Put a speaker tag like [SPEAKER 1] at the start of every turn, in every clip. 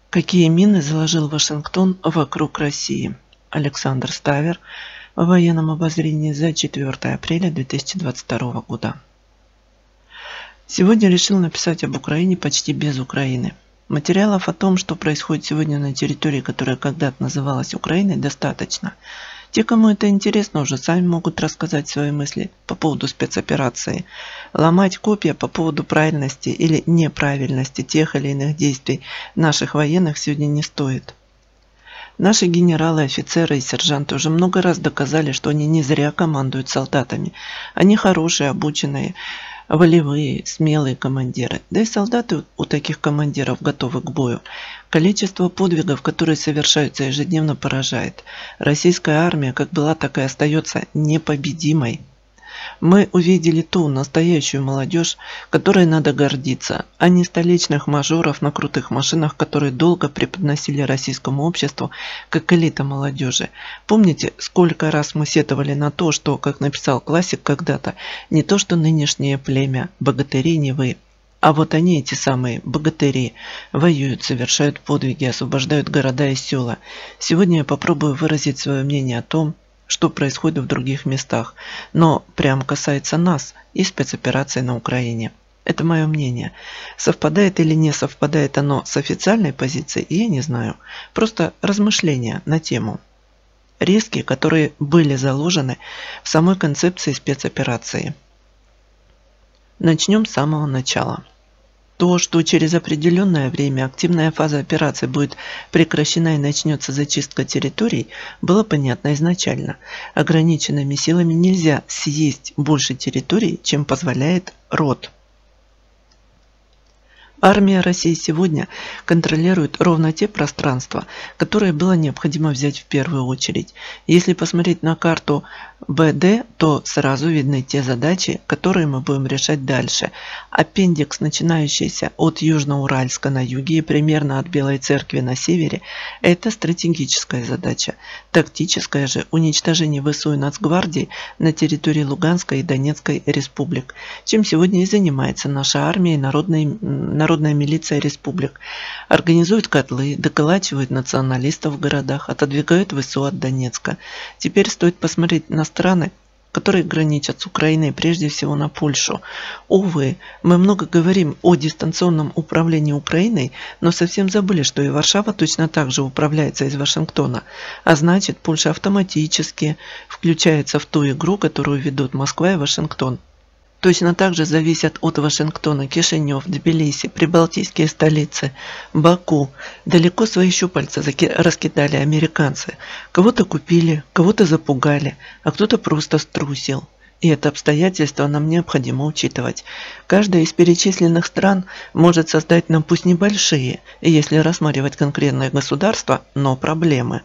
[SPEAKER 1] Какие мины заложил Вашингтон вокруг России? Александр Ставер в военном обозрении за 4 апреля 2022 года. Сегодня решил написать об Украине почти без Украины. Материалов о том, что происходит сегодня на территории, которая когда-то называлась Украиной, достаточно. Те, кому это интересно, уже сами могут рассказать свои мысли по поводу спецоперации. Ломать копья по поводу правильности или неправильности тех или иных действий наших военных сегодня не стоит. Наши генералы, офицеры и сержанты уже много раз доказали, что они не зря командуют солдатами. Они хорошие, обученные, волевые, смелые командиры. Да и солдаты у таких командиров готовы к бою. Количество подвигов, которые совершаются ежедневно, поражает. Российская армия как была, так и остается непобедимой. Мы увидели ту настоящую молодежь, которой надо гордиться, а не столичных мажоров на крутых машинах, которые долго преподносили российскому обществу как элита молодежи. Помните, сколько раз мы сетовали на то, что, как написал классик когда-то, не то что нынешнее племя, богатыри не вы. А вот они, эти самые богатыри, воюют, совершают подвиги, освобождают города и села. Сегодня я попробую выразить свое мнение о том, что происходит в других местах, но прямо касается нас и спецоперации на Украине. Это мое мнение. Совпадает или не совпадает оно с официальной позицией, я не знаю. Просто размышления на тему. Риски, которые были заложены в самой концепции спецоперации. Начнем с самого начала. То, что через определенное время активная фаза операции будет прекращена и начнется зачистка территорий, было понятно изначально. Ограниченными силами нельзя съесть больше территорий, чем позволяет род. Армия России сегодня контролирует ровно те пространства, которые было необходимо взять в первую очередь. Если посмотреть на карту БД, то сразу видны те задачи, которые мы будем решать дальше. Аппендикс, начинающийся от Южноуральска на юге и примерно от Белой Церкви на севере, это стратегическая задача. Тактическая же уничтожение ВСУ и Нацгвардии на территории Луганской и Донецкой республик, чем сегодня и занимается наша армия и народная милиция республик. Организуют котлы, доколачивают националистов в городах, отодвигают ВСУ от Донецка. Теперь стоит посмотреть на страны, которые граничат с Украиной, прежде всего на Польшу. Увы, мы много говорим о дистанционном управлении Украиной, но совсем забыли, что и Варшава точно так же управляется из Вашингтона. А значит, Польша автоматически включается в ту игру, которую ведут Москва и Вашингтон. Точно так же зависят от Вашингтона Кишинев, Тбилиси, прибалтийские столицы, Баку. Далеко свои щупальца раскидали американцы. Кого-то купили, кого-то запугали, а кто-то просто струсил. И это обстоятельство нам необходимо учитывать. Каждая из перечисленных стран может создать нам пусть небольшие, если рассматривать конкретное государство, но проблемы.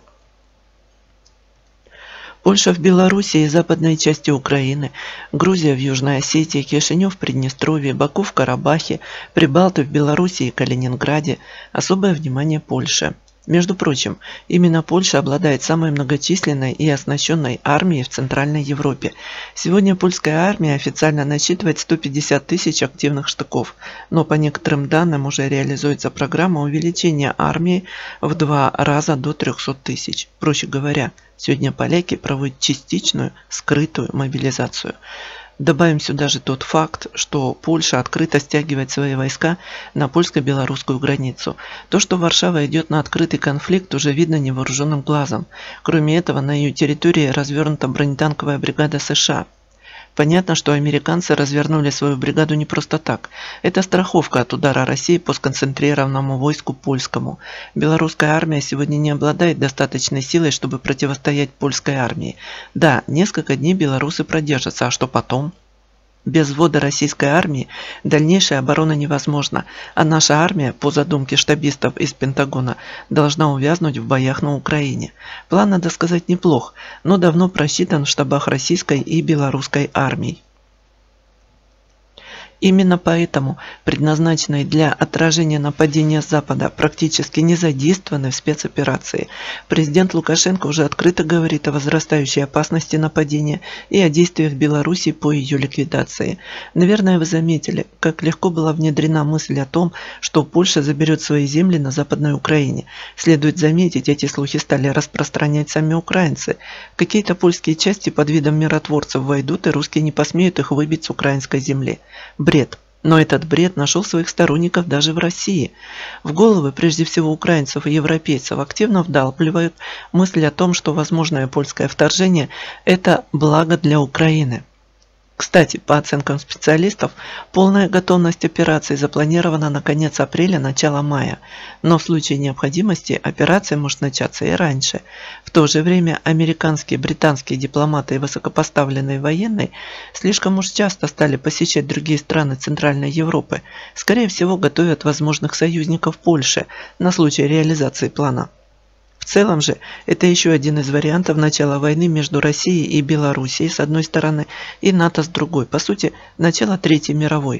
[SPEAKER 1] Польша в Белоруссии и западной части Украины, Грузия в Южной Осетии, Кишинев в Приднестровье, Баку в Карабахе, Прибалты в Белоруссии и Калининграде. Особое внимание Польше. Между прочим, именно Польша обладает самой многочисленной и оснащенной армией в Центральной Европе. Сегодня польская армия официально насчитывает 150 тысяч активных штыков, но по некоторым данным уже реализуется программа увеличения армии в 2 раза до 300 тысяч. Проще говоря, сегодня поляки проводят частичную, скрытую мобилизацию. Добавим сюда же тот факт, что Польша открыто стягивает свои войска на польско-белорусскую границу. То, что Варшава идет на открытый конфликт, уже видно невооруженным глазом. Кроме этого, на ее территории развернута бронетанковая бригада США. Понятно, что американцы развернули свою бригаду не просто так. Это страховка от удара России по сконцентрированному войску польскому. Белорусская армия сегодня не обладает достаточной силой, чтобы противостоять польской армии. Да, несколько дней белорусы продержатся, а что потом? Без ввода российской армии дальнейшая оборона невозможна, а наша армия, по задумке штабистов из Пентагона, должна увязнуть в боях на Украине. План, надо сказать, неплох, но давно просчитан в штабах российской и белорусской армий. Именно поэтому предназначенные для отражения нападения с Запада практически не задействованы в спецоперации. Президент Лукашенко уже открыто говорит о возрастающей опасности нападения и о действиях Беларуси по ее ликвидации. Наверное, вы заметили, как легко была внедрена мысль о том, что Польша заберет свои земли на Западной Украине. Следует заметить, эти слухи стали распространять сами украинцы. Какие-то польские части под видом миротворцев войдут, и русские не посмеют их выбить с украинской земли. Бред. Но этот бред нашел своих сторонников даже в России. В головы, прежде всего украинцев и европейцев, активно вдалбливают мысль о том, что возможное польское вторжение – это благо для Украины. Кстати, по оценкам специалистов, полная готовность операции запланирована на конец апреля – начало мая. Но в случае необходимости операция может начаться и раньше. В то же время американские, британские дипломаты и высокопоставленные военные слишком уж часто стали посещать другие страны Центральной Европы. Скорее всего, готовят возможных союзников Польши на случай реализации плана. В целом же, это еще один из вариантов начала войны между Россией и Белоруссией с одной стороны и НАТО с другой. По сути, начало Третьей мировой.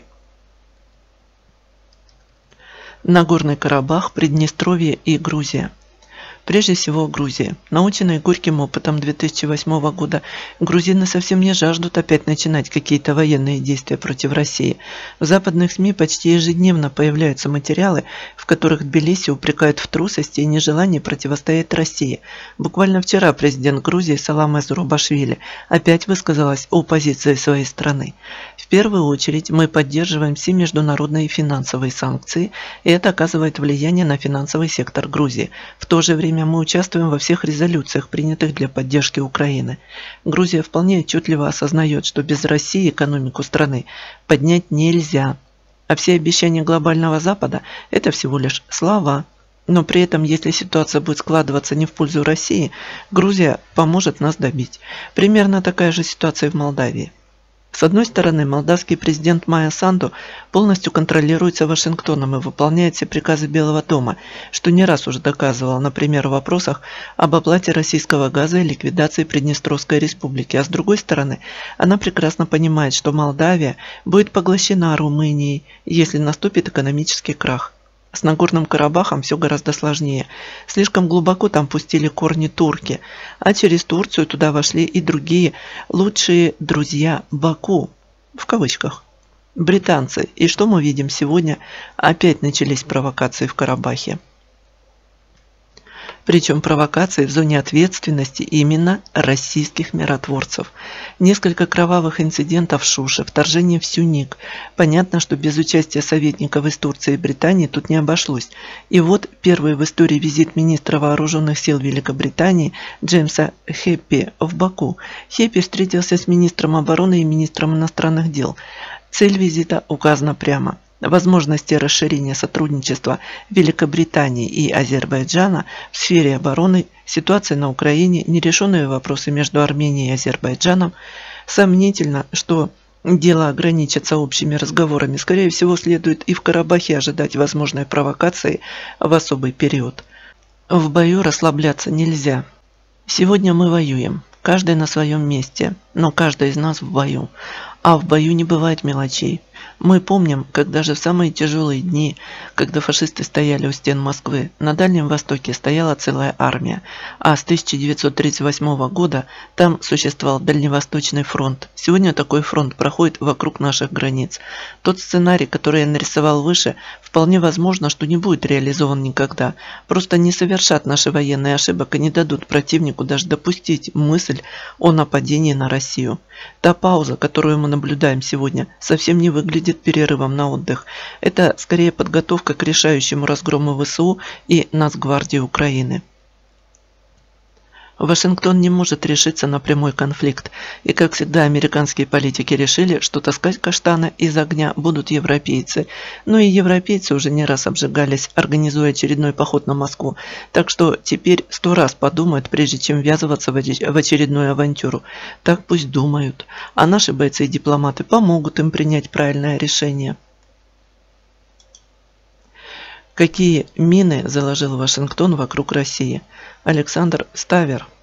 [SPEAKER 1] Нагорный Карабах, Приднестровье и Грузия. Прежде всего Грузия. Наученные горьким опытом 2008 года, грузины совсем не жаждут опять начинать какие-то военные действия против России. В западных СМИ почти ежедневно появляются материалы, в которых Тбилиси упрекают в трусости и нежелании противостоять России. Буквально вчера президент Грузии Саламе Зурабашвили опять высказалась о позиции своей страны. В первую очередь мы поддерживаем все международные финансовые санкции, и это оказывает влияние на финансовый сектор Грузии. В то же время мы участвуем во всех резолюциях, принятых для поддержки Украины. Грузия вполне отчетливо осознает, что без России экономику страны поднять нельзя. А все обещания глобального Запада – это всего лишь слова. Но при этом, если ситуация будет складываться не в пользу России, Грузия поможет нас добить. Примерно такая же ситуация в Молдавии. С одной стороны, молдавский президент Майя Санду полностью контролируется Вашингтоном и выполняет все приказы Белого дома, что не раз уже доказывал, например, в вопросах об оплате российского газа и ликвидации Приднестровской республики. А с другой стороны, она прекрасно понимает, что Молдавия будет поглощена Румынией, если наступит экономический крах. С Нагорным Карабахом все гораздо сложнее. Слишком глубоко там пустили корни турки, а через Турцию туда вошли и другие лучшие друзья Баку, в кавычках, британцы. И что мы видим сегодня? Опять начались провокации в Карабахе. Причем провокации в зоне ответственности именно российских миротворцев. Несколько кровавых инцидентов в Шуше, вторжение в Сюник. Понятно, что без участия советников из Турции и Британии тут не обошлось. И вот первый в истории визит министра вооруженных сил Великобритании Джеймса Хэппи в Баку. Хэппи встретился с министром обороны и министром иностранных дел. Цель визита указана прямо. Возможности расширения сотрудничества Великобритании и Азербайджана в сфере обороны, ситуация на Украине, нерешенные вопросы между Арменией и Азербайджаном. Сомнительно, что дело ограничится общими разговорами. Скорее всего, следует и в Карабахе ожидать возможной провокации в особый период. В бою расслабляться нельзя. Сегодня мы воюем, каждый на своем месте, но каждый из нас в бою. А в бою не бывает мелочей. Мы помним, как даже в самые тяжелые дни, когда фашисты стояли у стен Москвы, на Дальнем Востоке стояла целая армия, а с 1938 года там существовал Дальневосточный фронт. Сегодня такой фронт проходит вокруг наших границ. Тот сценарий, который я нарисовал выше, вполне возможно, что не будет реализован никогда. Просто не совершат наши военные ошибок и не дадут противнику даже допустить мысль о нападении на Россию. Та пауза, которую мы наблюдаем сегодня, совсем не выглядит перерывом на отдых. Это скорее подготовка к решающему разгрому ВСУ и Нацгвардии Украины. Вашингтон не может решиться на прямой конфликт, и, как всегда, американские политики решили, что таскать каштаны из огня будут европейцы. Но и европейцы уже не раз обжигались, организуя очередной поход на Москву, так что теперь 100 раз подумают, прежде чем ввязываться в очередную авантюру. Так пусть думают, а наши бойцы и дипломаты помогут им принять правильное решение. Какие мины заложил Вашингтон вокруг России? Александр Ставер.